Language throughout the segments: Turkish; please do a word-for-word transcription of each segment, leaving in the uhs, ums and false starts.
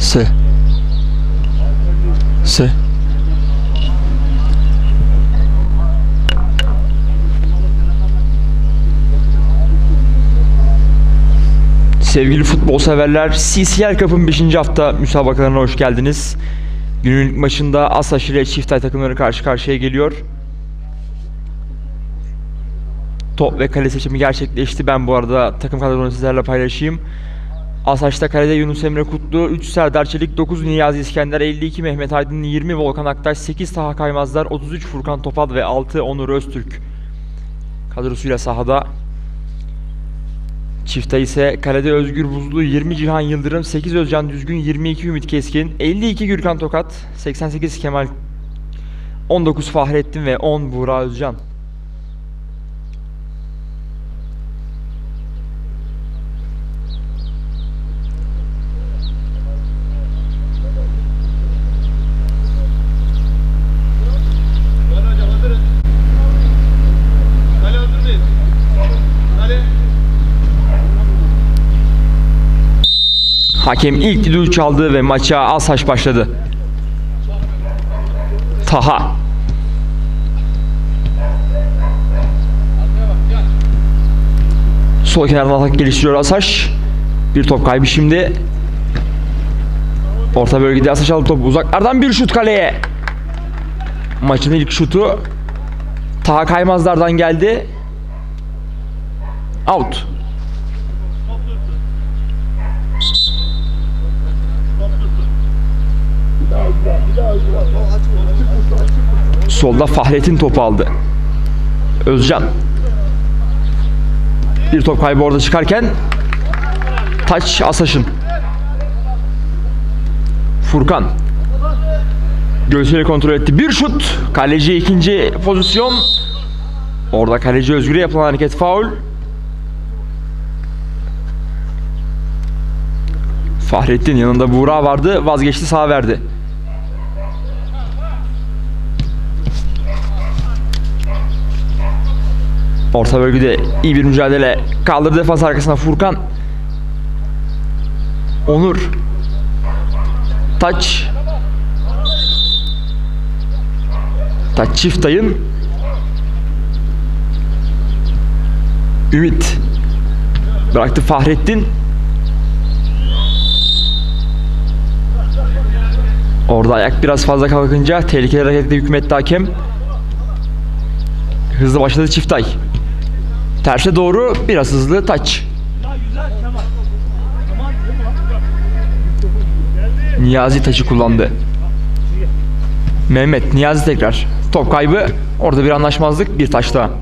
S. S. Sevgili futbol severler, C C L Cup'ın beşinci hafta müsabakalarına hoş geldiniz. Günün ilk maçında Asaş ile Çiftay takımları karşı karşıya geliyor. Top ve kale seçimi gerçekleşti. Ben bu arada takım kadronu sizlerle paylaşayım. Asaş'ta kalede Yunus Emre Kutlu, üç Serdar Çelik, dokuz Niyazi İskender, elli iki Mehmet Aydın, yirmi Volkan Aktaş, sekiz Taha Kaymazlar, otuz üç Furkan Topal ve altı Onur Öztürk kadrosuyla sahada. Çiftay ise kalede Özgür Buzlu, yirmi Cihan Yıldırım, sekiz Özcan Düzgün, yirmi iki Ümit Keskin, elli iki Gürkan Tokat, seksen sekiz Kemal, on dokuz Fahrettin ve on Buğra Özcan. Hakem ilk düdüğü çaldı ve maça Asaş başladı. Taha. Sol kenardan atak geliştiriyor Asaş. Bir top kaybı şimdi. Orta bölgede Asaş aldı topu. Uzaklardan bir şut kaleye. Maçın ilk şutu Taha Kaymazlar'dan geldi. Out. Solda Fahrettin topu aldı. Özcan. Bir top kaybı orada çıkarken taç Asaş'ın. Furkan. Göğsüyle kontrol etti. Bir şut. Kaleci ikinci pozisyon. Orada kaleci Özgür'e yapılan hareket faul. Fahrettin yanında Buğra vardı. Vazgeçti, sağa verdi. Orta bölgede iyi bir mücadele. Kaldırdı defans arkasına Furkan. Onur. Taç. Taç Çiftay'ın. Ümit. Bıraktı Fahrettin. Orada ayak biraz fazla kalkınca tehlikeli hareketle hükmetti hakem. Hızlı başladı Çiftay. Terse doğru biraz hızlı taç. Niyazi taçı kullandı. Mehmet, Niyazi tekrar. Top kaybı. Orada bir anlaşmazlık, bir taç daha.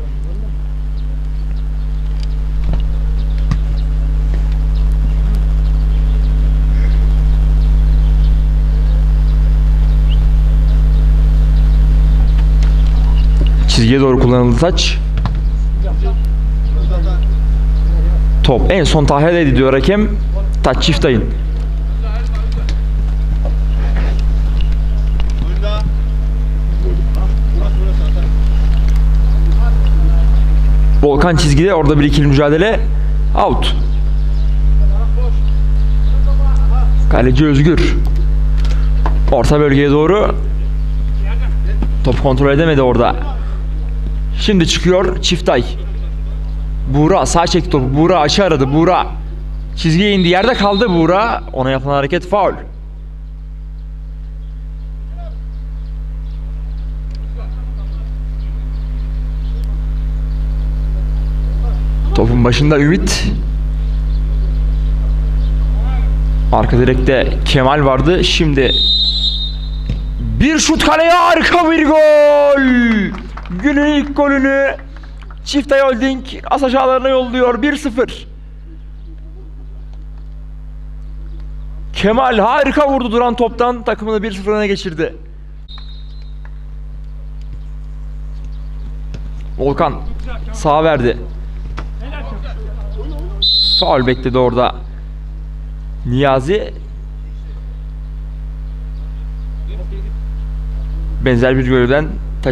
Çizgiye doğru kullanıldı taç. Top en son tahlil ediliyor hakem. Taç Çiftay'ın. Volkan çizgide, orada bir ikili mücadele. Out. Kaleci Özgür. Orta bölgeye doğru. Top kontrol edemedi orada. Şimdi çıkıyor Çiftay. Buğra sağ çekti topu. Buğra aşağı aradı. Buğra çizgiye indi. Yerde kaldı Buğra. Ona yapılan hareket faul. Topun başında Ümit. Arka direkte Kemal vardı. Şimdi bir şut kaleye, harika bir gol. Günün ilk golünü Çiftay Holding Asaş ağlarına yolluyor. bir sıfır. Kemal harika vurdu duran toptan, takımını bir sıfır öne geçirdi. Volkan sağa verdi. Faul bekledi orada Niyazi. Benzer bir görevden taş...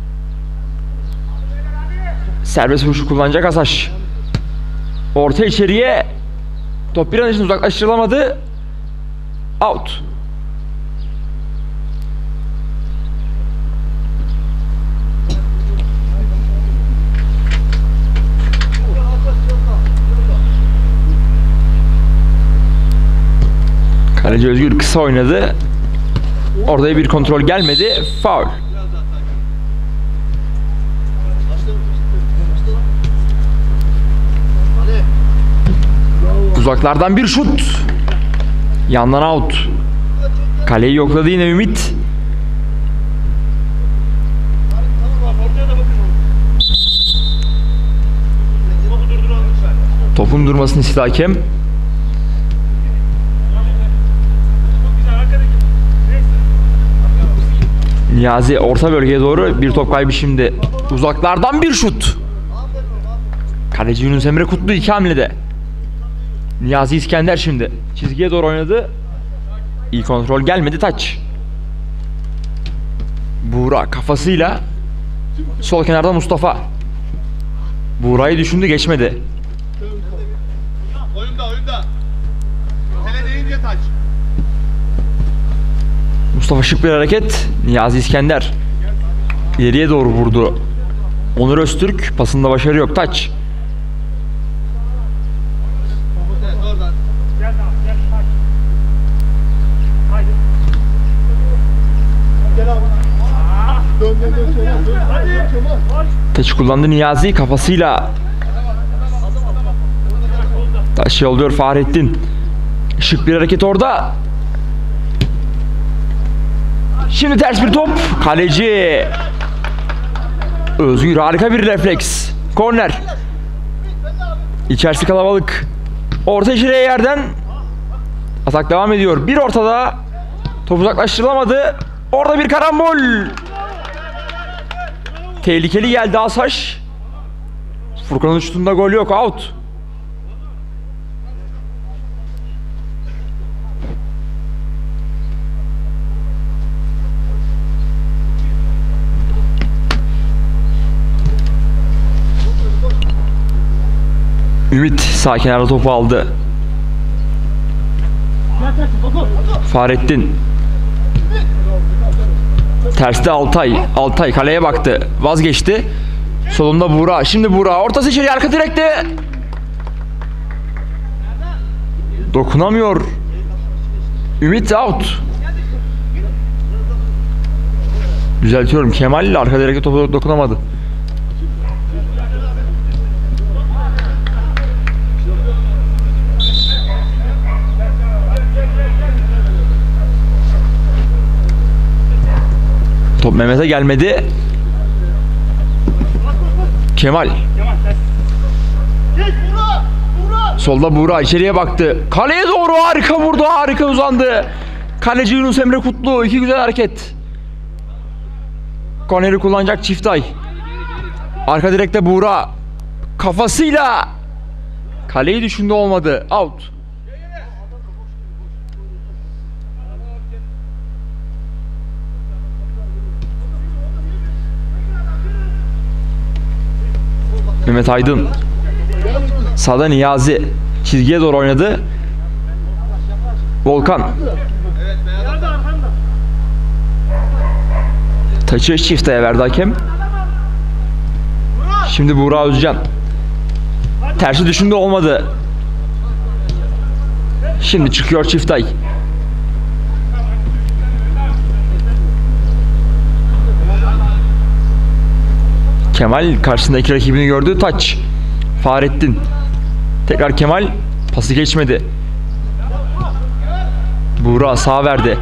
serbest vuruşu kullanacak Asaş. Orta içeriye. Top bir an için uzaklaştırılamadı. Out. Kaleci Özgür kısa oynadı. Orada bir kontrol gelmedi. Faul. Uzaklardan bir şut. Yandan out. Kaleyi yokladı yine Ümit. Topun durmasını istedi hakem. Niyazi orta bölgeye doğru bir top kaybı şimdi. Uzaklardan bir şut. Kaleci Yunus Emre Kutlu iki hamlede. Niyazi İskender şimdi çizgiye doğru oynadı. İyi kontrol gelmedi, taç. Buğra kafasıyla sol kenarda Mustafa. Buğra'yı düşündü, geçmedi. Oyunda oyunda. Hele deyince taç. Mustafa şık bir hareket. Niyazi İskender ileriye doğru vurdu. Onur Öztürk pasında başarı yok, taç. Taç kullandı Niyazi kafasıyla. Taş yolluyor Fahrettin. Şık bir hareket orada. Şimdi ters bir top. Kaleci Özgür harika bir refleks. Korner. İçerisi kalabalık. Orta içeriye yerden. Atak devam ediyor. Bir ortada. Top uzaklaştırılamadı. Orada bir karambol. Tehlikeli geldi Asaş. Furkan'ın şutunda gol yok. Out. Ümit sağ kenarda topu aldı. Fahrettin. Terste Altay. Altay kaleye baktı. Vazgeçti. Solunda Buğra. Şimdi Buğra. Ortası içeri, arka direkte. Dokunamıyor. Ümit out. Düzeltiyorum. Kemal ile arka direkte topu dokunamadı. Top Mehmet'e gelmedi. Kemal. Solda Buğra içeriye baktı. Kaleye doğru harika vurdu, harika uzandı. Kaleci Yunus Emre Kutlu, iki güzel hareket. Korneri kullanacak Çiftay. Arka direkte Buğra. Kafasıyla. Kaleyi düşündü, olmadı. Out. Mehmet Aydın. Sağda Niyazi. Çizgiye doğru oynadı. Volkan. Taçı Çiftay'a verdi hakem. Şimdi Buğra Özcan. Tersi düşündü, olmadı. Şimdi çıkıyor Çiftay. Kemal karşısındaki rakibini gördü. Taç. Fahrettin. Tekrar Kemal. Pası geçmedi. Buğra sağ verdi.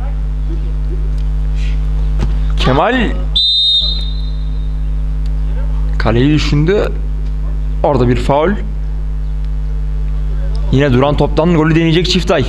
Kemal. Kaleyi düşündü. Orada bir faul. Yine duran toptan golü deneyecek Çiftay.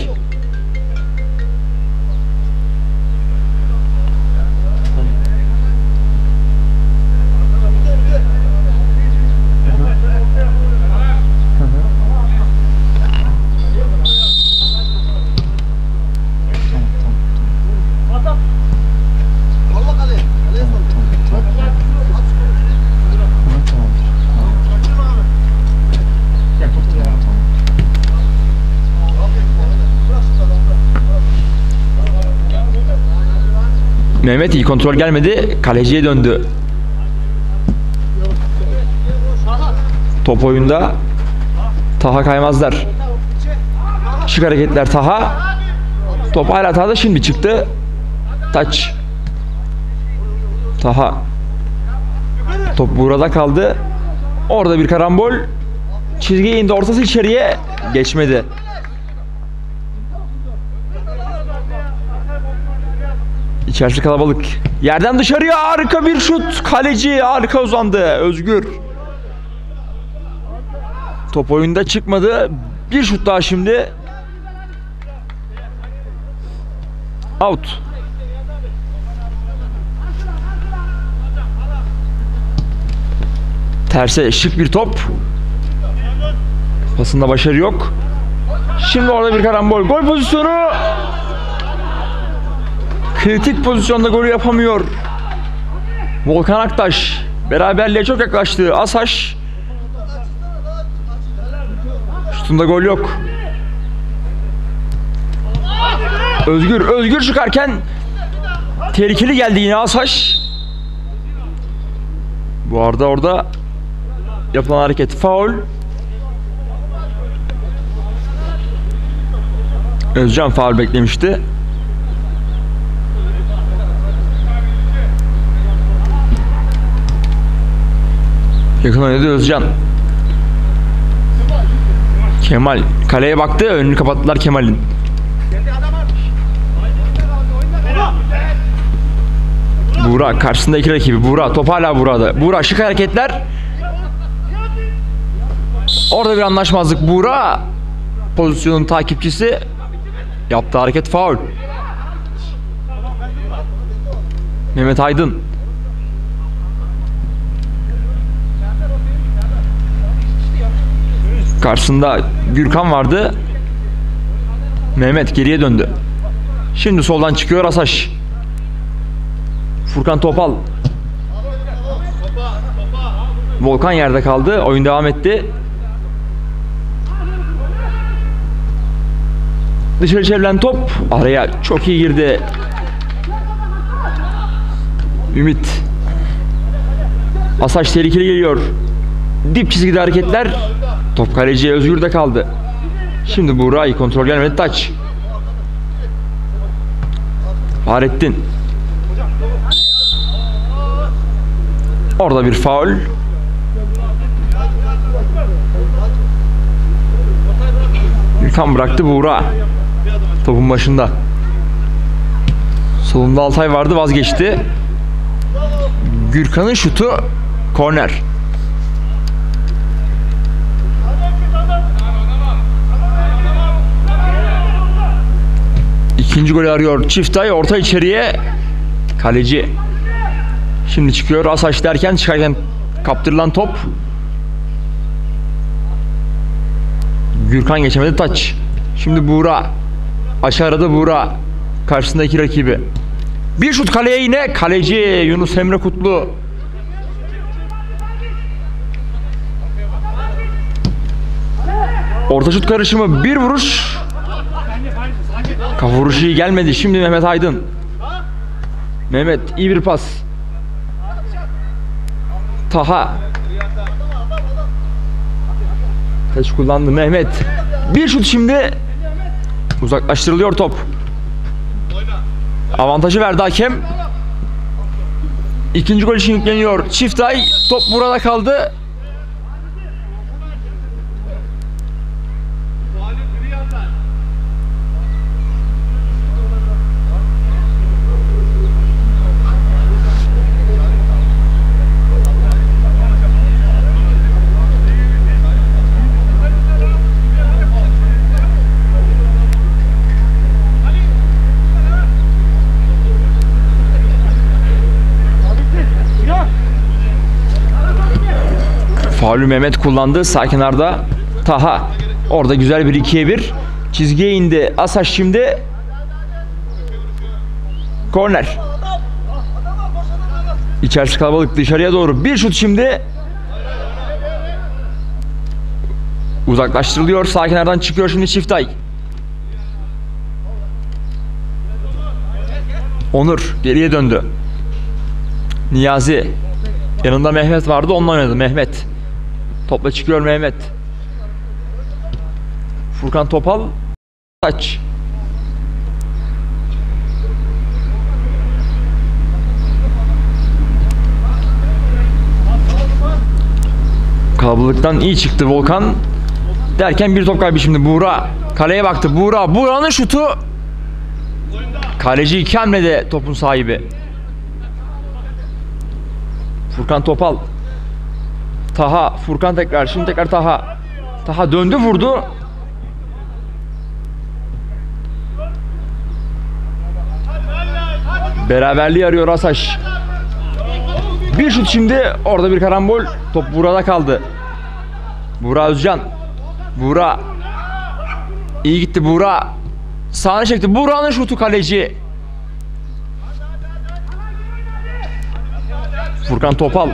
Mehmet iyi kontrol gelmedi. Kaleciye döndü. Top oyunda. Taha Kaymazlar. Şık hareketler Taha. Top hala Taha'da, şimdi çıktı. Taç. Taha. Top burada kaldı. Orada bir karambol. Çizgiye indi, ortası içeriye geçmedi. İçerisi kalabalık. Yerden dışarıya harika bir şut. Kaleci harika uzandı. Özgür. Top oyunda çıkmadı. Bir şut daha şimdi. Out. Terse şık bir top. Pasında başarı yok. Şimdi orada bir karambol. Gol pozisyonu. Kritik pozisyonda golü yapamıyor Volkan Aktaş. Beraberliğe çok yaklaştı Asaş. Şutunda gol yok. Özgür, Özgür çıkarken tehlikeli geldi yine Asaş. Bu arada orada yapılan hareket faul. Özcan faul beklemişti. Yakın oynadı Özcan. Kemal kaleye baktı, önünü kapattılar Kemal'in. Buğra karşısında iki rakibi. Buğra, top hala Buğra'da. Buğra şık hareketler. Orada bir anlaşmazlık. Buğra pozisyonun takipçisi yaptığı hareket faul. Mehmet Aydın. Karşısında Gürkan vardı. Mehmet geriye döndü. Şimdi soldan çıkıyor Asaş. Furkan Topal. Volkan yerde kaldı. Oyun devam etti. Dışarı çevrilen top araya çok iyi girdi. Ümit. Asaş tehlikeli geliyor. Dip çizgide hareketler. Top kaleciye Özgür'de kaldı. Şimdi Buğra'yı kontrol gelmedi. Taç. Fahrettin. Orada bir faul. Gürkan bıraktı, Buğra topun başında. Solunda Altay vardı, vazgeçti. Gürkan'ın şutu korner. İkinci golü arıyor Çiftay, orta içeriye. Kaleci. Şimdi çıkıyor Asaş derken çıkarken kaptırılan top. Gürkan geçemedi, taç. Şimdi Buğra. Aşağıda Buğra. Karşısındaki rakibi. Bir şut kaleye yine. Kaleci Yunus Emre Kutlu. Orta şut karışımı, bir vuruş. Kafa vuruşu iyi gelmedi. Şimdi Mehmet Aydın. Mehmet iyi bir pas. Taha. Taç kullandı Mehmet. Bir şut şimdi. Uzaklaştırılıyor top. Avantajı verdi hakem. İkinci gol için yükleniyor Çiftay. Top burada kaldı. Faulü Mehmet kullandı. Sağ kenarda Taha. Orada güzel bir ikiye bir. Çizgiye indi Asaş şimdi. Korner. İçerisi kalabalık, dışarıya doğru bir şut şimdi. Uzaklaştırılıyor. Sağ kenardan çıkıyor şimdi Çiftay. Onur geriye döndü. Niyazi. Yanında Mehmet vardı, onunla oynadı Mehmet. Topla çıkıyor Mehmet. Furkan Topal. Taç. Kalabalıktan iyi çıktı Volkan. Derken bir top kaybı şimdi Buğra. Kaleye baktı Buğra. Buğra'nın şutu. Kaleci iki hamlede topun sahibi. Furkan Topal. Taha. Furkan tekrar. Şimdi tekrar Taha. Taha döndü vurdu. Beraberliği arıyor Asaş. Bir şut şimdi. Orada bir karambol. Top Buğra'da kaldı. Buğra Özcan. Buğra. İyi gitti Buğra. Sağına çekti. Buğra'nın şutu kaleci. Furkan Topal.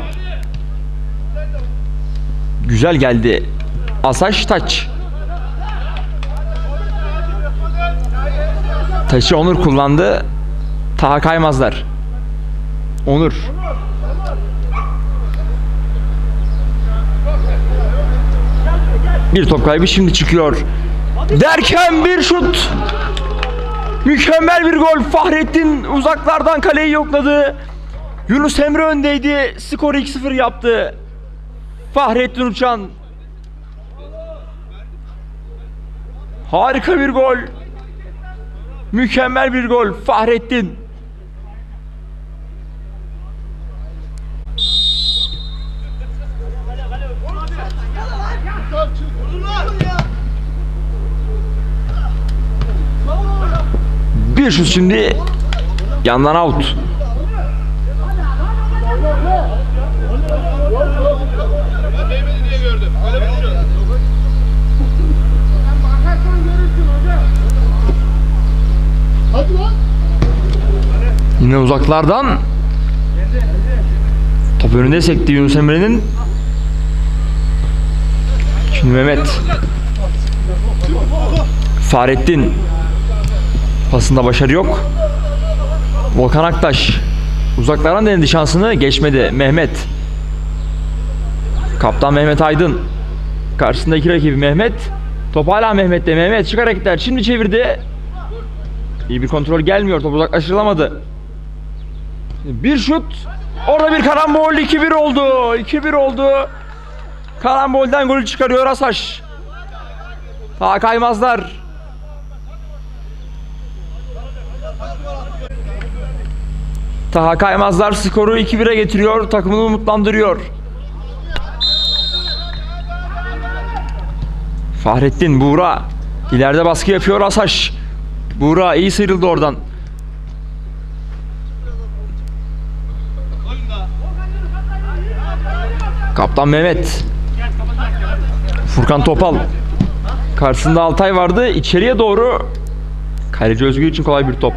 Güzel geldi. Asaş taç. Taçı Onur kullandı. Taha kaymazlar. Onur. Bir top kaybı şimdi çıkıyor. Derken bir şut. Mükemmel bir gol. Fahrettin uzaklardan kaleyi yokladı. Yunus Emre öndeydi. Skoru iki sıfır yaptı. Fahrettin Uçan. Harika bir gol. Mükemmel bir gol. Fahrettin. Bir şut şimdi. Yandan out. Ben değmedi diye gördüm. Öyle bir şey. Hadi lan. Yine uzaklardan. Top önünde sekti Yunus Emre'nin. Şimdi Mehmet. Fahrettin. Pasında başarı yok. Volkan Aktaş. Uzaklardan denedi şansını. Geçmedi. Mehmet. Kaptan Mehmet Aydın. Karşısındaki rakibi Mehmet. Top hala Mehmet'te. Mehmet çık hareketler. Şimdi çevirdi. İyi bir kontrol gelmiyor. Top uzaklaştırılamadı. Bir şut. Orada bir karambol. iki bir oldu. iki bir oldu. Karambolden golü çıkarıyor Asaş. Daha kaymazlar. Taha Kaymazlar skoru iki bire getiriyor. Takımını umutlandırıyor. Fahrettin, Buğra. İleride baskı yapıyor Asaş. Buğra iyi sıyrıldı oradan. Kaptan Mehmet. Furkan Topal. Karşısında Altay vardı. İçeriye doğru. Kaleci Özgür için kolay bir top.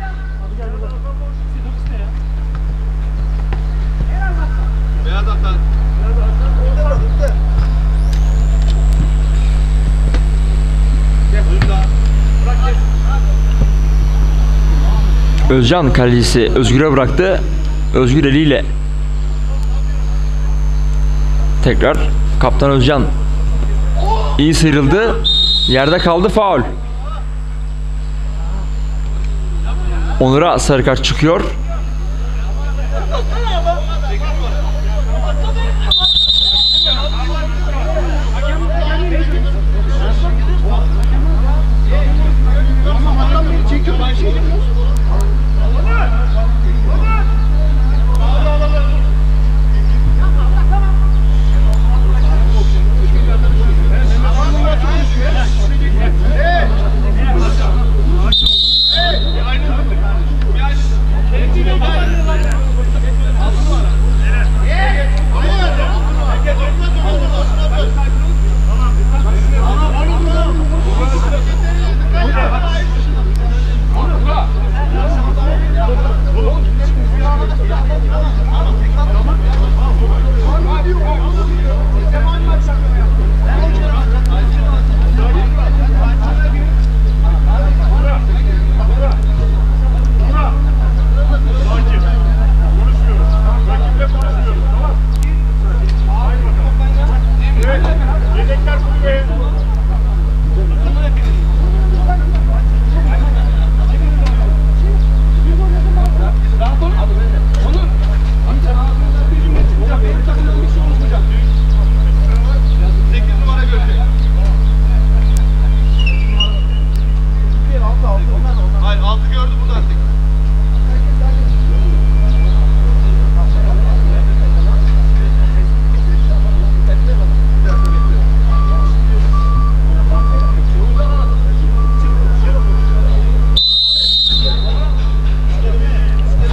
Özcan kalecisi Özgür'e bıraktı. Özgür eliyle. Tekrar kaptan Özcan. İyi sıyrıldı. Yerde kaldı, faul. Onur'a sarı kart çıkıyor.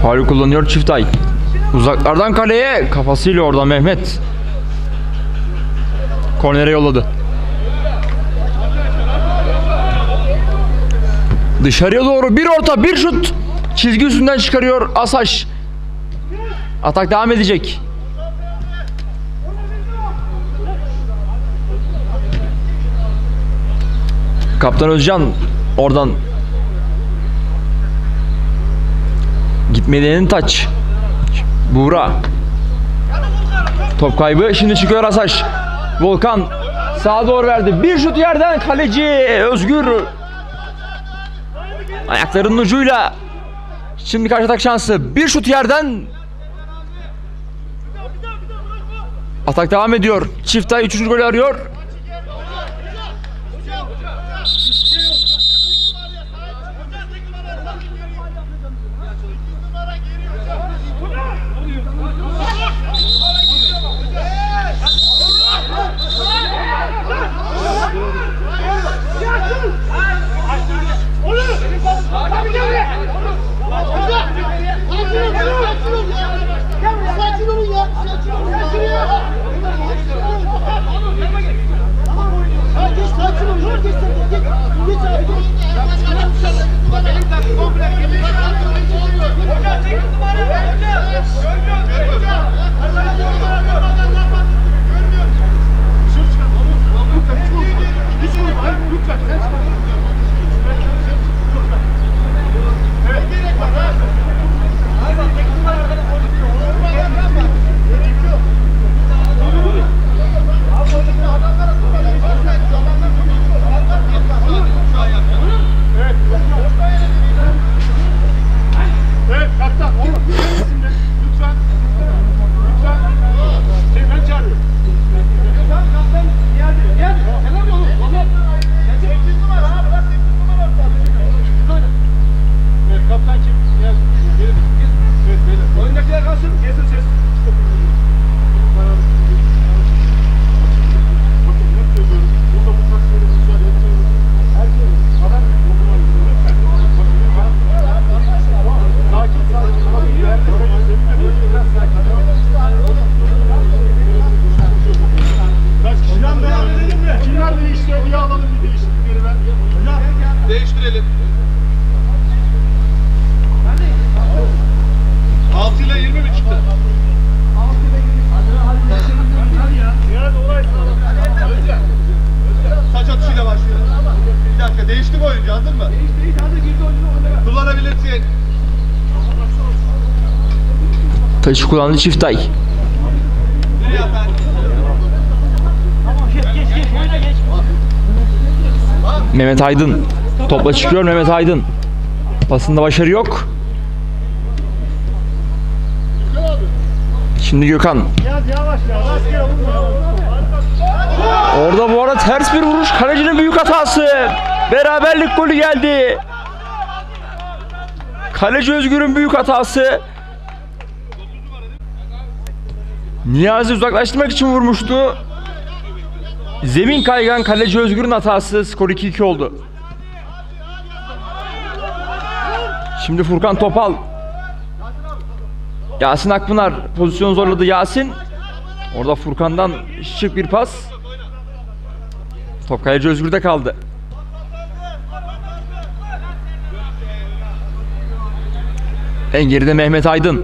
Faul kullanıyor Çiftay. Uzaklardan kaleye kafasıyla oradan Mehmet. Kornere yolladı. Dışarıya doğru bir orta, bir şut. Çizgi üstünden çıkarıyor Asaş. Atak devam edecek. Kaptan Özcan oradan gitmediğinin taç. Buğra. Top kaybı. Şimdi çıkıyor Asaş. Volkan sağa doğru verdi. Bir şut yerden kaleci Özgür. Ayaklarının ucuyla. Şimdi karşı atak şansı. Bir şut yerden. Atak devam ediyor. Çiftay üçüncü golü arıyor. Değiştirelim. altı ile yirmi mi çıktı? Saç atışıyla başlıyor. Bir dakika, değişti mi oyuncu, hazır mı? Kullanabilirsin. Taşı kullandı Çiftay. Nereye atar? Mehmet Aydın. Topla çıkıyor Mehmet Aydın. Pasında başarı yok. Şimdi Gökhan. Orada bu arada ters bir vuruş. Kalecinin büyük hatası. Beraberlik golü geldi. Kaleci Özgür'ün büyük hatası. Niyazi uzaklaştırmak için vurmuştu. Zemin kaygan, kaleci Özgür'ün hatası. Skor iki iki oldu. Şimdi Furkan Topal. Yasin Akpınar pozisyon zorladı Yasin. Orada Furkan'dan şık bir pas. Top kaleci Özgür'de kaldı. En geride Mehmet Aydın.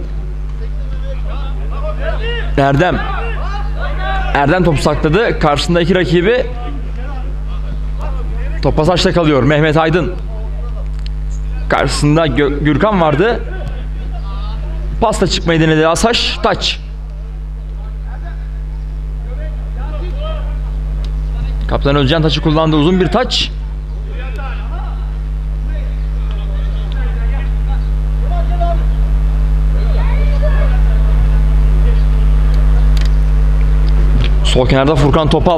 Erdem. Erdem topu sakladı. Karşısındaki rakibi topa saçta kalıyor. Mehmet Aydın. Karşısında Gö Gürkan vardı. Pasta çıkmayı denedi Asaş. Taç. Kaptan Özcan taçı kullandı. Uzun bir taç. Sol kenarda Furkan Topal.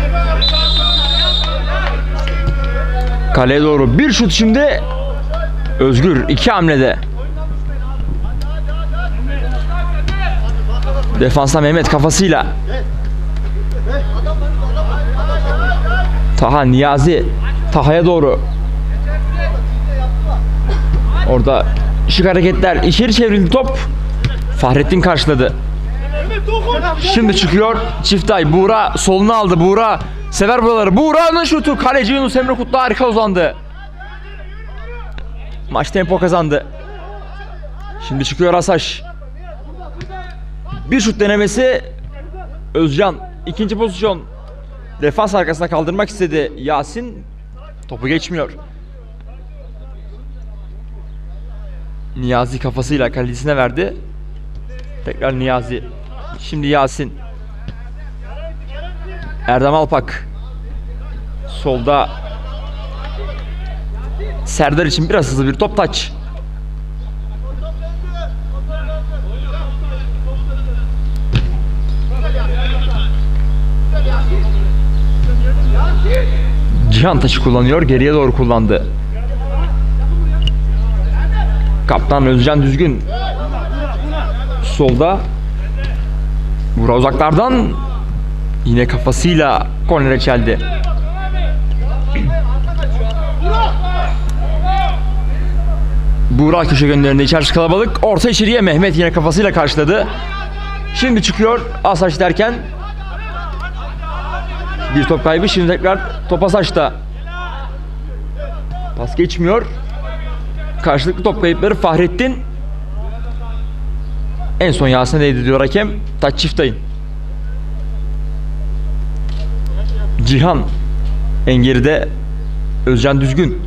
Kaleye doğru bir şut şimdi. Özgür iki hamlede. Defansta Mehmet kafasıyla. Taha, Niyazi. Taha'ya doğru. Orada şık hareketler. İçeri çevrildi top. Fahrettin karşıladı. Şimdi çıkıyor Çiftay. Buğra soluna aldı. Buğra sever buraları. Buğra'nın şutu. Kaleci Yunus Emre Kutlu harika uzandı. Maç tempo kazandı. Şimdi çıkıyor Asaş. Bir şut denemesi. Özcan. İkinci pozisyon. Defans arkasına kaldırmak istedi. Yasin topu geçmiyor. Niyazi kafasıyla kalecisine verdi. Tekrar Niyazi. Şimdi Yasin. Erdem Alpak. Solda Serdar için biraz hızlı bir top, taç. Cihan taşı kullanıyor. Geriye doğru kullandı. Kaptan Özcan Düzgün. Solda. Buğra uzaklardan. Yine kafasıyla kornere çeldi. Buğra köşe gönderinde, içerisi kalabalık. Orta içeriye Mehmet yine kafasıyla karşıladı. Şimdi çıkıyor Asaş derken bir top kaybı. Şimdi tekrar top Asaş'ta. Pas geçmiyor. Karşılıklı top kayıpları. Fahrettin. En son Yasin'e değdi diyor hakem. Taç Çiftay'ın. Cihan. En geride Özcan Düzgün.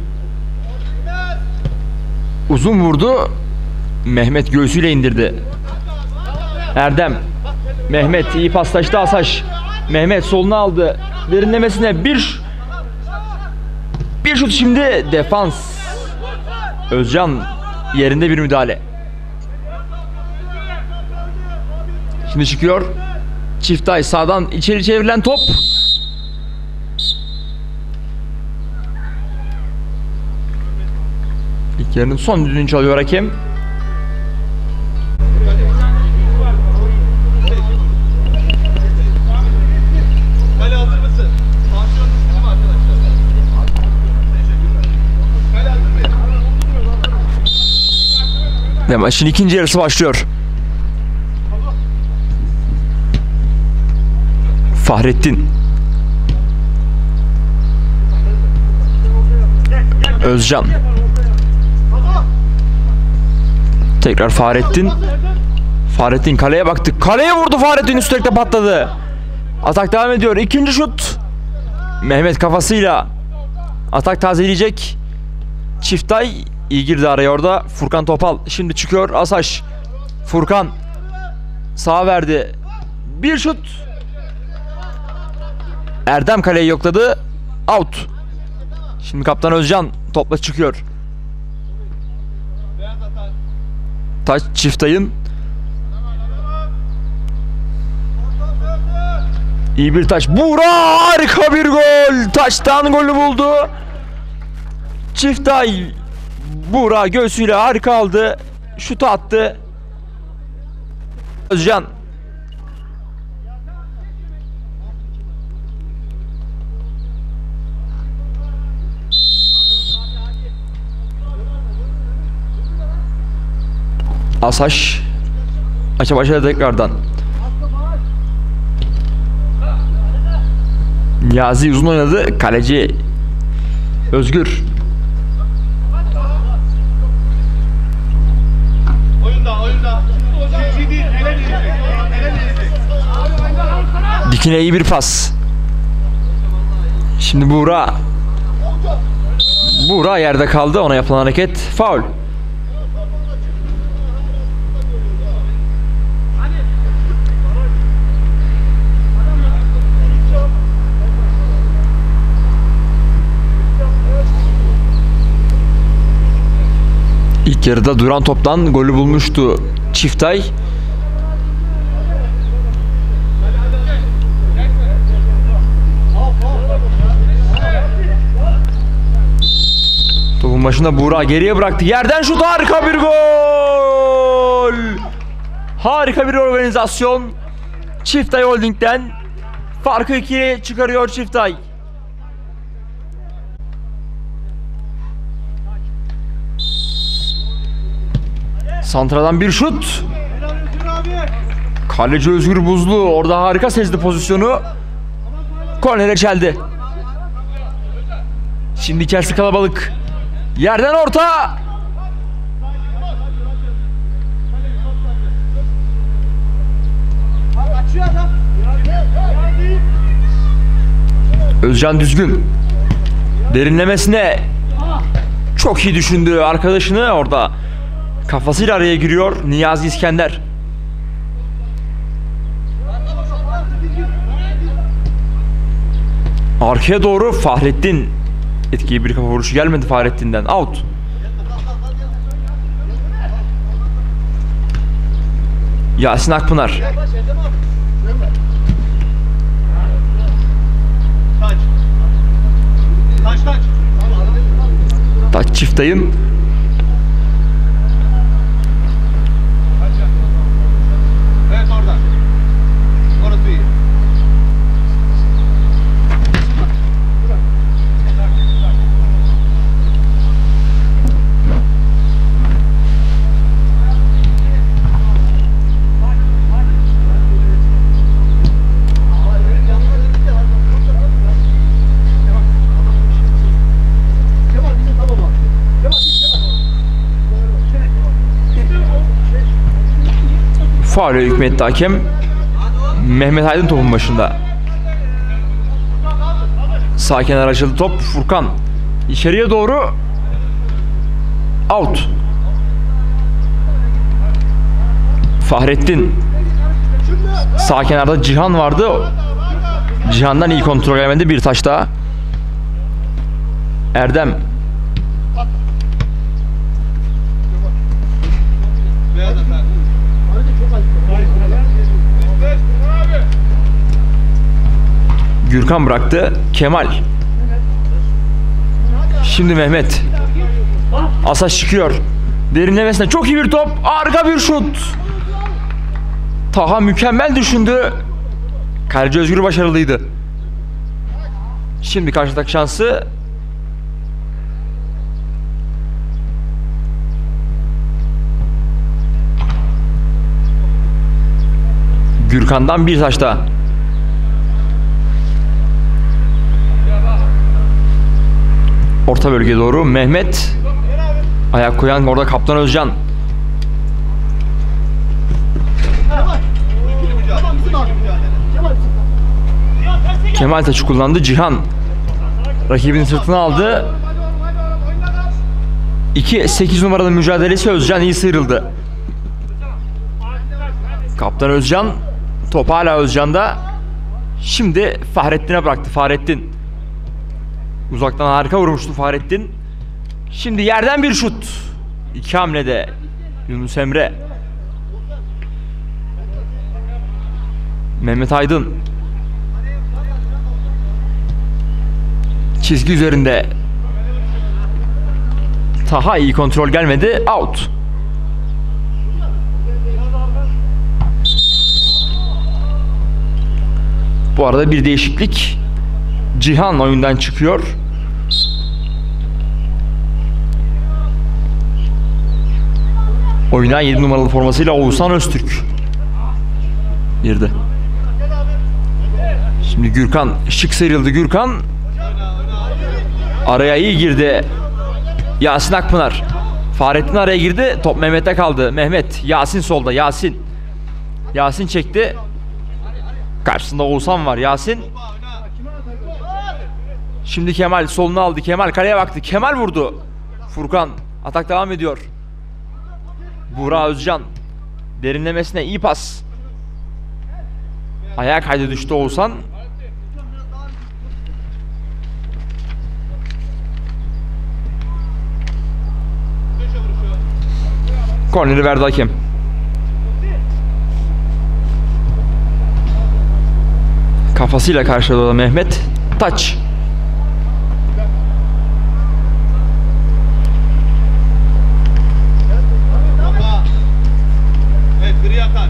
Uzun vurdu. Mehmet göğsüyle indirdi. Erdem. Mehmet iyi paslaştı Asaş. Mehmet soluna aldı. Derinlemesine bir bir şut şimdi. Defans. Özcan yerinde bir müdahale. Şimdi çıkıyor Çiftay, sağdan içeri çevrilen top. İlk yarının son düdüğünü çalıyor hakem. Kale hazır mısın? Tansiyon düştü mü arkadaşlar? Teşekkürler. Kale hazır mı? Ve maçın ikinci yarısı başlıyor. Fahrettin. Özcan. Tekrar Fahrettin. Fahrettin kaleye baktı. Kaleye vurdu Fahrettin, üstte patladı. Atak devam ediyor. İkinci şut. Mehmet kafasıyla atak tazeleyecek. Çiftay iyi girdi araya orada. Furkan Topal. Şimdi çıkıyor Asaş. Furkan sağa verdi. Bir şut. Erdem kaleyi yokladı. Out. Şimdi kaptan Özcan topla çıkıyor. Taç Çiftay'ın. İyi bir taç. Buğra harika bir gol. Taçtan golü buldu. Çiftay. Buğra göğsüyle harika aldı. Şutu attı. Özcan. Asaş maça başladı tekrardan. Niyazi uzun oynadı. Kaleci Özgür. Oyunda, oyunda. Şey değil, ele değecek. Ele değecek. Dikine iyi bir pas. Şimdi Buğra. Buğra yerde kaldı. Ona yapılan hareket faul. İlk yarıda duran toptan golü bulmuştu Çiftay. Topu Topun başında Buğra geriye bıraktı. Yerden şut, harika bir gol. Harika bir organizasyon. Çiftay Holding'den farkı ikiye çıkarıyor Çiftay. Santradan bir şut. Kaleci Özgür Buzlu orada harika sezdi pozisyonu. Kornere çeldi. Şimdi içerisi kalabalık. Yerden orta. Özcan Düzgün derinlemesine çok iyi düşündü arkadaşını, orada kafasıyla araya giriyor Niyazi İskender. Arkaya doğru Fahrettin. Etkili bir kafa vuruşu gelmedi Fahrettin'den. Out. Yasin Akpınar. Taç. Taç taç. Taç Çiftay'ın. Evet orada. Orası iyi. Faule hükmetti hakem. Mehmet Aydın topun başında. Sağ kenara açıldı top. Furkan içeriye doğru. Out. Fahrettin. Sağ kenarda Cihan vardı. Cihan'dan iyi kontrol gelmedi. Bir taş daha. Erdem. Beyaz efendim. Gürkan bıraktı. Kemal. Şimdi Mehmet. Asaç çıkıyor. Derinlemesine çok iyi bir top. Harika bir şut. Taha mükemmel düşündü. Kaleci Özgür başarılıydı. Şimdi karşıdaki şansı. Gürkan'dan bir taş daha. Orta bölgeye doğru Mehmet. Ayak koyan orada Kaptan Özcan. Kemal taçı kullandı. Cihan rakibinin sırtına aldı. iki sekiz numaralı mücadelesi, Özcan iyi sıyrıldı. Kaptan Özcan. Top hala Özcan'da. Şimdi Fahrettin'e bıraktı. Fahrettin. Uzaktan harika vurmuştu Fahrettin. Şimdi yerden bir şut. İki hamlede Yunus Emre. Mehmet Aydın. Çizgi üzerinde. Taha iyi kontrol gelmedi. Out. Bu arada bir değişiklik. Cihan oyundan çıkıyor. Oyuna yedi numaralı formasıyla Oğuzhan Öztürk girdi. Şimdi Gürkan şık sıyrıldı. Gürkan araya iyi girdi. Yasin Akpınar. Fahrettin araya girdi. Top Mehmet'te kaldı. Mehmet. Yasin solda. Yasin. Yasin çekti. Karşısında Oğuzhan var. Yasin. Şimdi Kemal solunu aldı. Kemal kaleye baktı. Kemal vurdu. Furkan. Atak devam ediyor. Buğra Özcan. Derinlemesine iyi pas. Ayağa kaydı düştü Oğuzhan. Korneri verdi hakem. Kafasıyla karşıladı Mehmet. Taç. atar.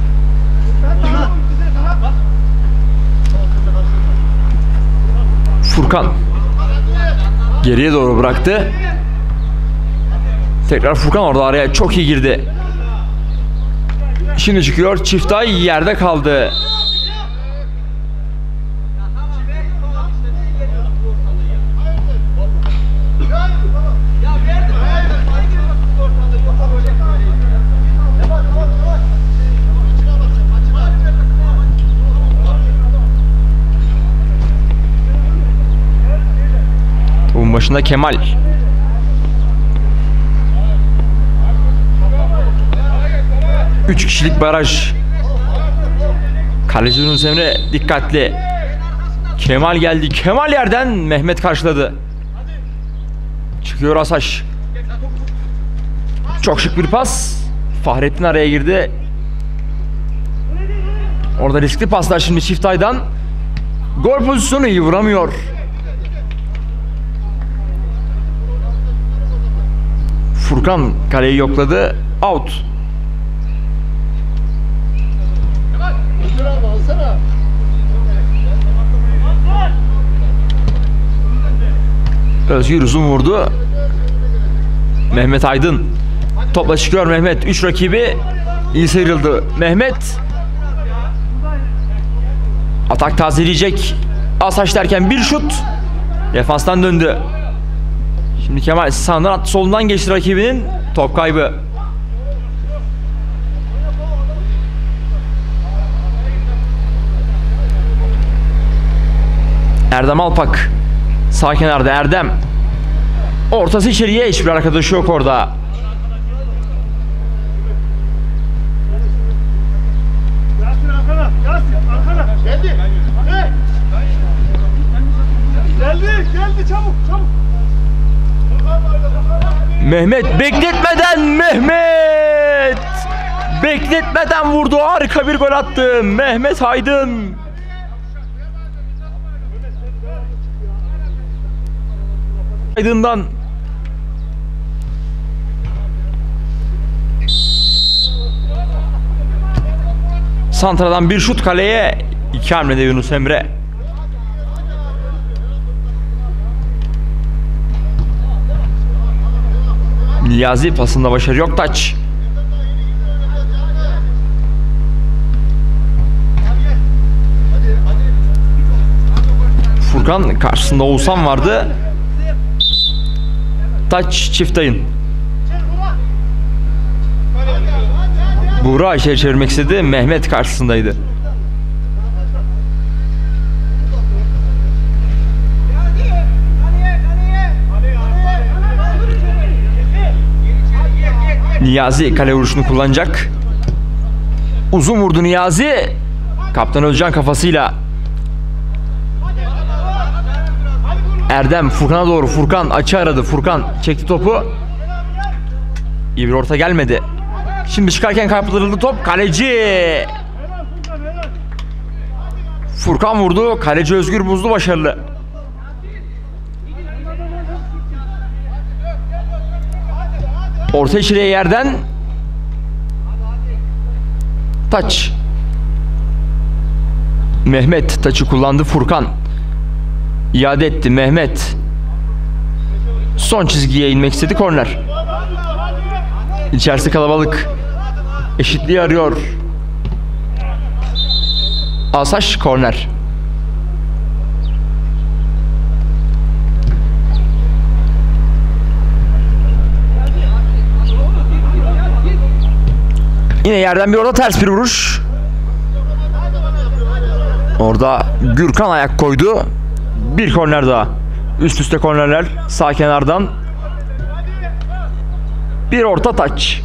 Furkan geriye doğru bıraktı. Tekrar Furkan orada araya çok iyi girdi. Şimdi çıkıyor. Çiftay yerde kaldı. Topun başında Kemal. Üç kişilik baraj. Kaleci Yunus Emre dikkatli. Kemal geldi. Kemal yerden Mehmet karşıladı. Çıkıyor Asaş. Çok şık bir pas. Fahrettin araya girdi. Orada riskli paslar şimdi Çiftay'dan. Gol pozisyonu iyi vuramıyor. Furkan kaleyi yokladı. Out. Özgür uzun vurdu. Mehmet Aydın. Topla çıkıyor Mehmet. Üç rakibi iyi sıyrıldı. Mehmet. Atak tazeleyecek. Asaş derken bir şut. Defanstan döndü. Şimdi Kemal sağından attı, solundan geçti rakibinin. Top kaybı. Erdem Alpak. Sağ kenarda Erdem. Ortası içeriye, hiçbir arkadaşı yok orada. Yasin arkana. Yasin arkana. Geldi. Hey. Geldi. Geldi çabuk çabuk. Mehmet bekletmeden Mehmet. Bekletmeden vurdu. Harika bir gol attı. Mehmet Aydın. Aydın'dan santradan bir şut kaleye, iki hamlede Yunus Emre. Niyazi pasında başarı yok, taç. Furkan karşısında Oğuzhan vardı. Taç Çiftay'ın. Buğra içeri çevirmek istedi. Mehmet karşısındaydı. Niyazi kale vuruşunu kullanacak. Uzun vurdu Niyazi. Kaptan Özcan kafasıyla. Erdem Furkan'a doğru. Furkan açı aradı. Furkan çekti topu. İyi bir orta gelmedi. Şimdi çıkarken kaptırıldı top. Kaleci. Furkan vurdu. Kaleci Özgür Buzlu başarılı. Orta içeriye yerden. Taç. Mehmet taçı kullandı. Furkan İade etti Mehmet. Son çizgiye inmek istedi, korner. İçerisi kalabalık. Eşitliği arıyor. Asaş, korner. Yine yerden bir orada ters bir vuruş. Orada Gürkan ayak koydu. Bir korner daha. Üst üste kornerler. Sağ kenardan. Bir orta taç.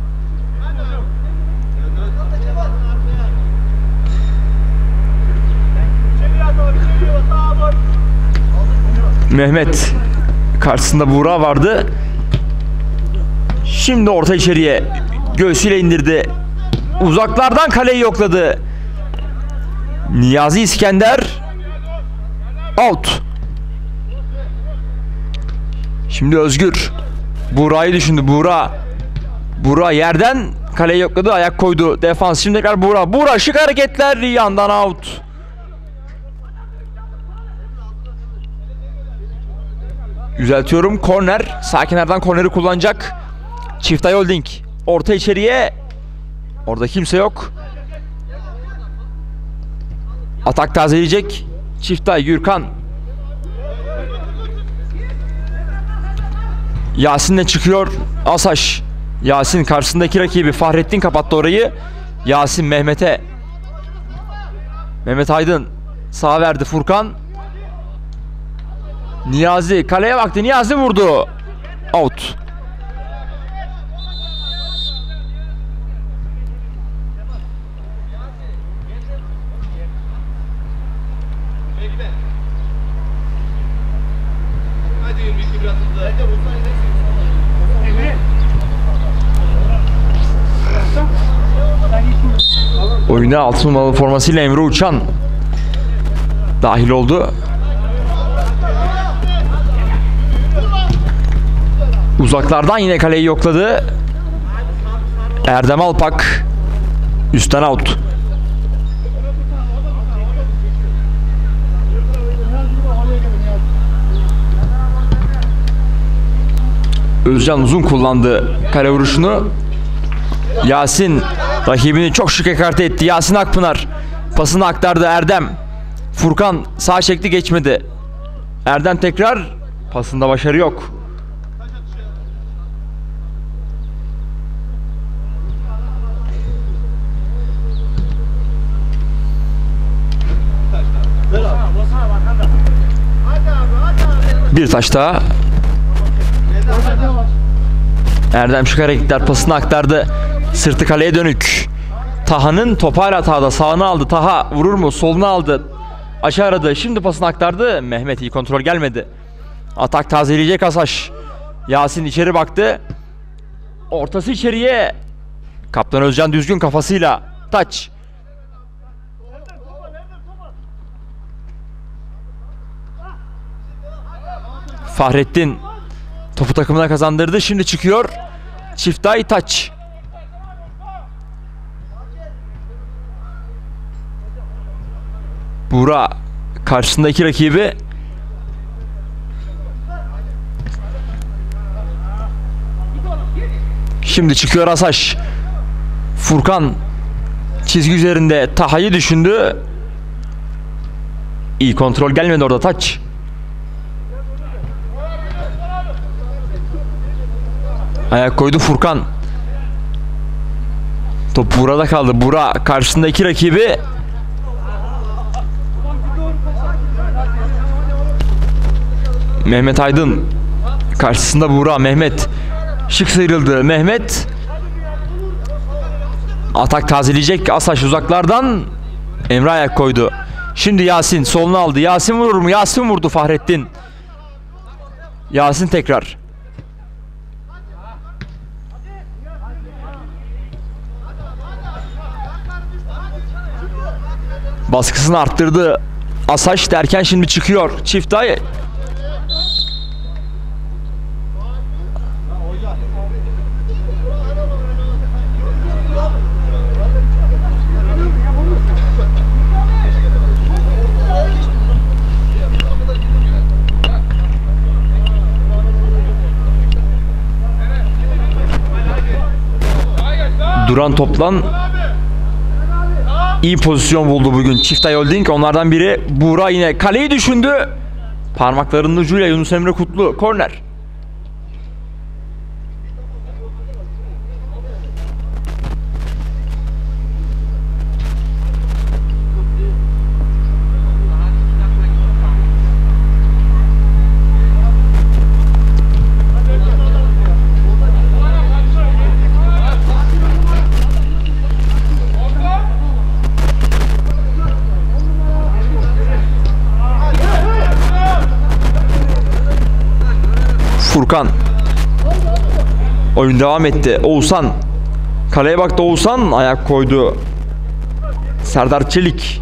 Mehmet karşısında Buğra vardı. Şimdi orta içeriye göğsüyle indirdi. Uzaklardan kaleyi yokladı. Niyazi İskender. Out. Şimdi Özgür. Buğra'yı düşündü. Buğra. Buğra yerden kaleyi yokladı, ayak koydu defans. Şimdi tekrar Buğra. Buğra şık hareketler, yandan out. Düzeltiyorum, korner. Sakinlerden korneri kullanacak Çiftay Holding. Orta içeriye. Orada kimse yok. Atak tazeleyecek Çiftay. Gürkan. Yasin'le çıkıyor Asaş. Yasin karşısındaki rakibi Fahrettin kapattı orayı. Yasin Mehmet'e. Mehmet Aydın sağa verdi Furkan. Niyazi kaleye baktı. Niyazi vurdu. Out. Oyuna altın numaralı formasıyla Emre Uçan dahil oldu. Uzaklardan yine kaleyi yokladı Erdem Alpak. Üstten out. Özcan uzun kullandı kale vuruşunu. Yasin rakibini çok şık ekarte etti. Yasin Akpınar pasını aktardı Erdem. Furkan sağ çekti, geçmedi. Erdem tekrar, pasında başarı yok. Bir taş daha. Erdem şık hareketler, pasını aktardı. Sırtı kaleye dönük. Taha'nın topu hala Taha'da. Sağını aldı. Taha vurur mu? Solunu aldı. Aşağı aradı. Şimdi pasını aktardı. Mehmet, iyi kontrol gelmedi. Atak tazeleyecek Asaş. Yasin içeri baktı. Ortası içeriye. Kaptan Özcan düzgün kafasıyla. Taç. Fahrettin topu takımına kazandırdı. Şimdi çıkıyor Çiftay. Taç. Buğra karşısındaki rakibi şimdi çıkıyor Asaş. Furkan çizgi üzerinde Taha'yı düşündü. İyi kontrol gelmedi orada. Taç. Ayak koydu Furkan. Top Buğra'da kaldı. Buğra karşısındaki rakibi Mehmet Aydın. Karşısında Buğra. Mehmet şık sıyrıldı. Mehmet atak tazeleyecek Asaş uzaklardan. Emre ayak koydu. Şimdi Yasin solunu aldı. Yasin vurur mu? Yasin vurdu Fahrettin. Yasin tekrar. Baskısını arttırdı Asaş derken şimdi çıkıyor Çiftay. Duran toplan iyi pozisyon buldu bugün Çiftay Holding. Onlardan biri Buğra, yine kaleyi düşündü. Parmaklarının ucuyla Yunus Emre Kutlu. Korner. Furkan. Oyun devam etti. Oğuzhan. Kaleye baktı Oğuzhan. Ayak koydu Serdar Çelik.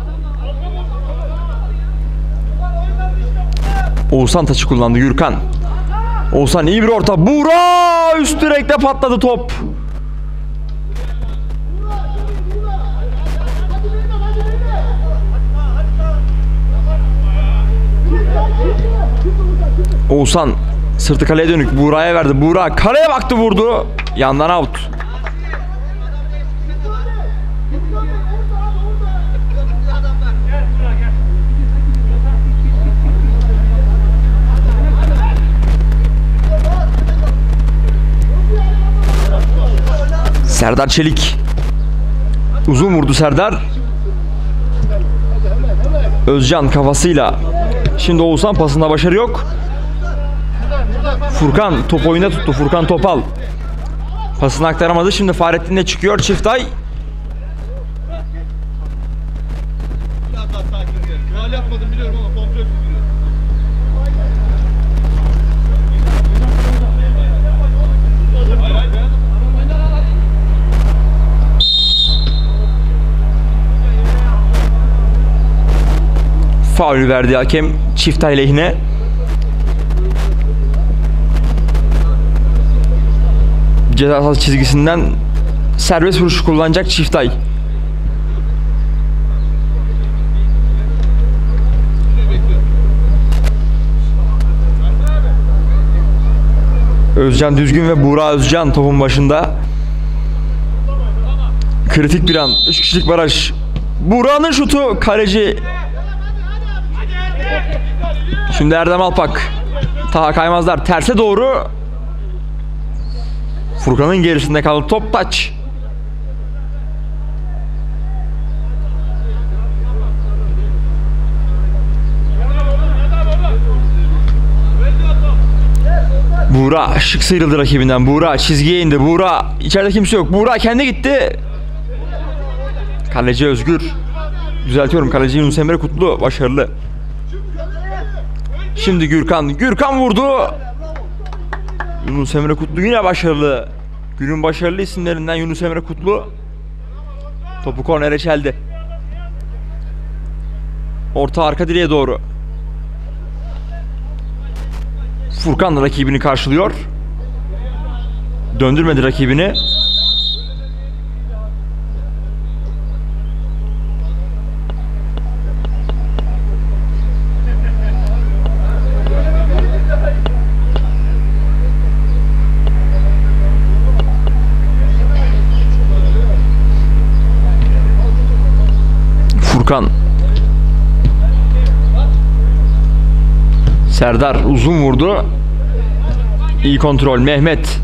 Oğuzhan taçı kullandı. Gürkan. Oğuzhan iyi bir orta. Buğra! Üst direkte patladı top. Oğuzhan sırtı kaleye dönük. Buğra'ya verdi. Buğra kaleye baktı, vurdu. Yandan out. Serdar Çelik. Uzun vurdu Serdar. Özcan kafasıyla. Şimdi Oğuzhan pasında başarı yok. Furkan top oyunda tuttu. Furkan Topal. Pasını aktaramadı. Şimdi Fahrettin de çıkıyor. Çiftay. Biraz daha sakin gel. Faul yapmadım biliyorum ama kontrolsüz giriyor. Faul verdi hakem Çiftay lehine. Ceza sahası çizgisinden serbest vuruş kullanacak Çiftay. Özcan Düzgün ve Buğra Özcan topun başında. Kritik bir an. Üç kişilik baraj. Buğra'nın şutu, kaleci. Şimdi Erdem Alpak. Taha Kaymazlar terse doğru. Furkan'ın gerisinde kaldı top, taç. Buğra şık sıyrıldı rakibinden. Buğra çizgiye indi. Buğra içeride kimse yok. Buğra kendi gitti. Kaleci Özgür. Düzeltiyorum, kaleci Yunus Emre Kutlu başarılı. Şimdi Gürkan. Gürkan vurdu. Yunus Emre Kutlu yine başarılı. Günün başarılı isimlerinden Yunus Emre Kutlu. Topu kornere çeldi. Orta arka direğe doğru. Furkan da rakibini karşılıyor. Döndürmedi rakibini. Furkan. Serdar uzun vurdu. İyi kontrol. Mehmet.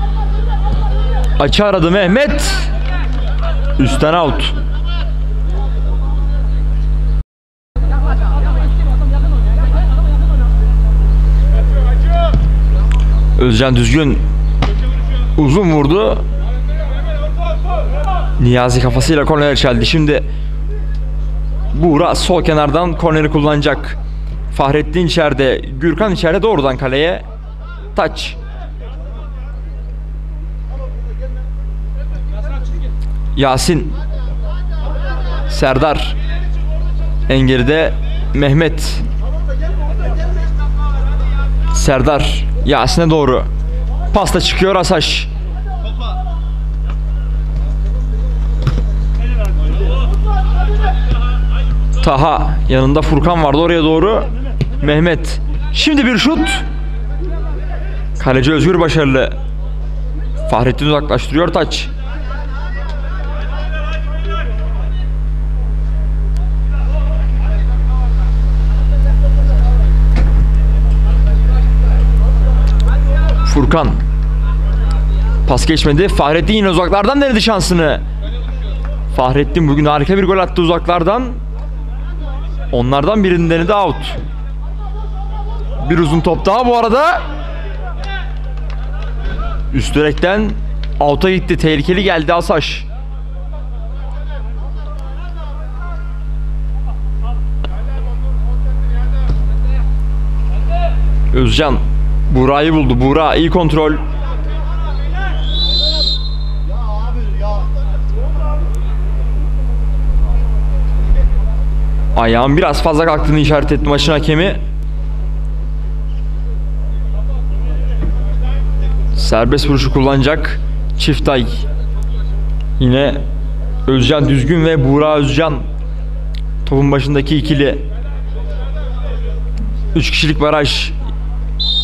Açı aradı Mehmet. Üstten out. Özcan Düzgün uzun vurdu. Niyazi kafasıyla korner çeldi. Şimdi Buğra sol kenardan korneri kullanacak. Fahrettin içeride, Gürkan içeride, doğrudan kaleye. Taç. Yasin. Serdar. En geride Mehmet. Serdar Yasin'e doğru. Pasta çıkıyor Asaş. Taha yanında Furkan vardı, oraya doğru Mehmet. Şimdi bir şut. Kaleci Özgür başarılı. Fahrettin uzaklaştırıyor, taç. Furkan. Pas geçmedi. Fahrettin yine uzaklardan denedi şansını. Fahrettin bugün harika bir gol attı uzaklardan. Onlardan birinin denedi, out. Bir uzun top daha bu arada. Üst direkten out'a gitti. Tehlikeli geldi Asaş. Özcan Buğra'yı buldu. Buğra iyi kontrol. Ayağın biraz fazla kalktığını işaret etti maçın hakemi. Serbest vuruşu kullanacak Çiftay. Yine Özcan Düzgün ve Buğra Özcan topun başındaki ikili. Üç kişilik baraj.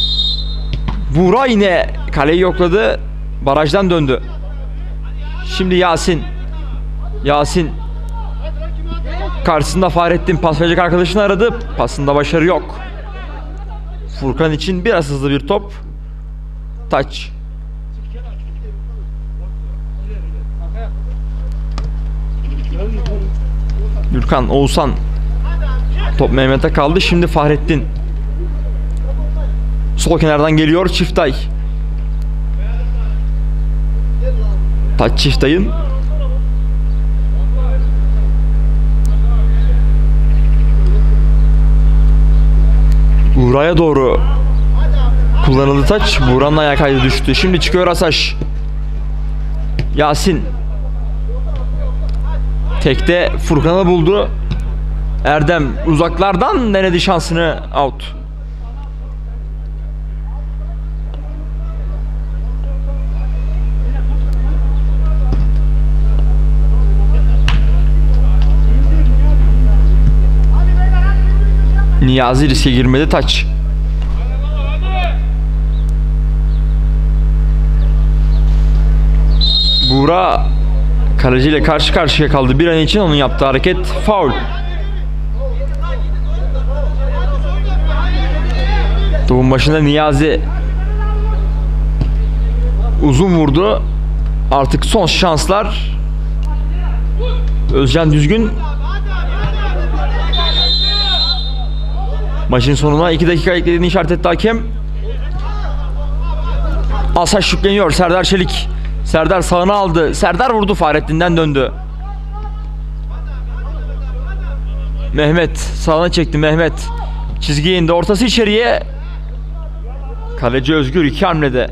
Buğra yine kaleyi yokladı. Barajdan döndü. Şimdi Yasin. Yasin. Karşısında Fahrettin pas verecek arkadaşını aradı. Pasında başarı yok. Furkan için biraz hızlı bir top. Taç. Gürkan, Oğuzhan. Top Mehmet'e kaldı. Şimdi Fahrettin. Sol kenardan geliyor Çiftay. Taç Çiftay'ın. Buğra'ya doğru kullanıldı taç. Buğra'nın ayağı kaydı düştü. Şimdi çıkıyor Asaş. Yasin. Tekte Furkan'ı buldu. Erdem uzaklardan denedi şansını, out. Niyazi riske girmedi, taç. Buğra kaleciyle karşı karşıya kaldı bir an için, onun yaptığı hareket faul. Topun başında Niyazi uzun vurdu. Artık son şanslar. Özcan Düzgün maçın sonuna iki dakika eklediğini işaret etti hakem. Asaş yükleniyor. Serdar Çelik. Serdar sağına aldı. Serdar vurdu. Fahrettin'den döndü. Mehmet sağına çekti. Mehmet çizgiye indi. Ortası içeriye. Kaleci Özgür iki hamlede.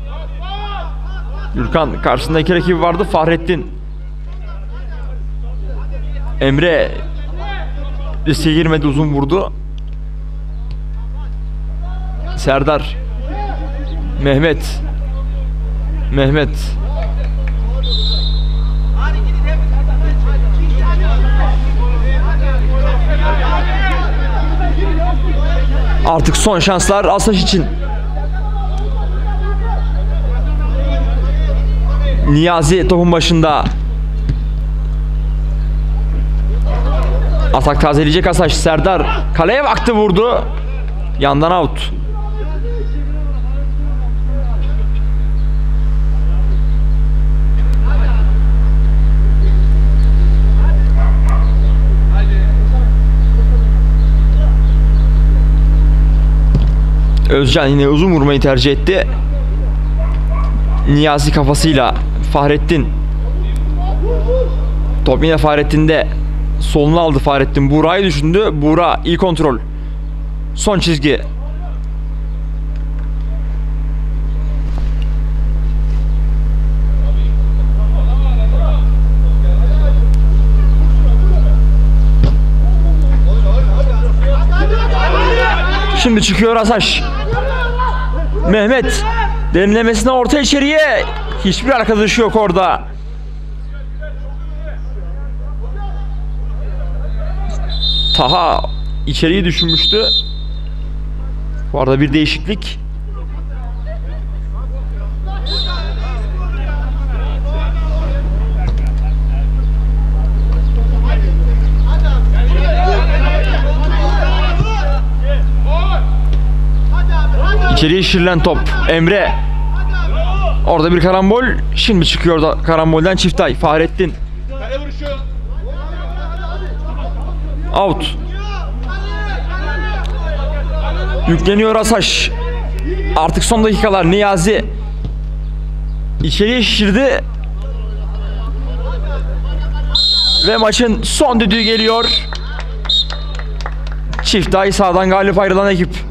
Gürkan karşısında iki rakibi vardı. Fahrettin. Emre riske girmedi. Uzun vurdu. Serdar. Mehmet. Mehmet. Artık son şanslar Asaş için. Niyazi topun başında. Atak tazeleyecek Asaş. Serdar kaleye baktı, vurdu. Yandan out. Özcan yine uzun vurmayı tercih etti. Niyazi kafasıyla. Fahrettin. Top yine Fahrettin'de. Solunu aldı Fahrettin. Buğra'yı düşündü. Buğra iyi kontrol. Son çizgi. Şimdi çıkıyor Asaş. Mehmet derinlemesine orta içeriye. Hiçbir arkadaşı yok orada. Taha içeriği düşünmüştü. Bu arada bir değişiklik. İçeriye şişirilen top. Emre. Orada bir karambol. Şimdi çıkıyor da karambolden Çiftay. Fahrettin. Out. Yükleniyor Asaş. Artık son dakikalar. Niyazi içeriye şişirdi. Ve maçın son düdüğü geliyor. Çiftay sağdan galip ayrılan ekip.